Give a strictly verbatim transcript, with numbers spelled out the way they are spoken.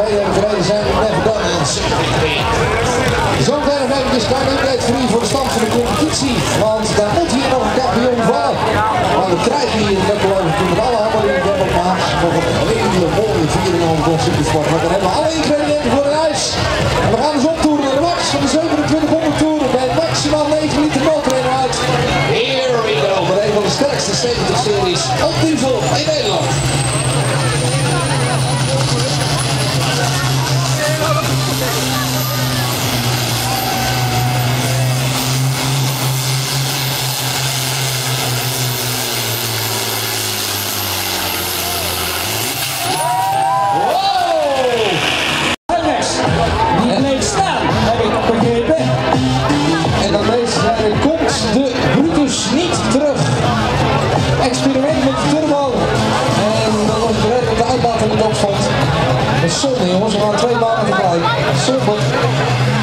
spelen en gereden zijn we Never Done en zover nog eventjes klein update voor u voor de stand van de competitie. Want daar moet hier nog een kampioen vallen. Maar we krijgen hier, dat geloof ik, met alle handen in de maat nog een hele mooie vier en half Supersport. Want dan hebben we alle ingrediënten voor de ijs. En we gaan dus optoeren naar de max van de zevenentwintighonderd toeren bij maximaal negen liter motor inhoud. Here we go. Voor een van de sterkste zeventig series op diesel in Nederland. Experiment met de turbo. En dan nog gewerkt op de uitlaat in de opstand. Dat is zonde jongens, we gaan twee banen tegelijk. Zonde.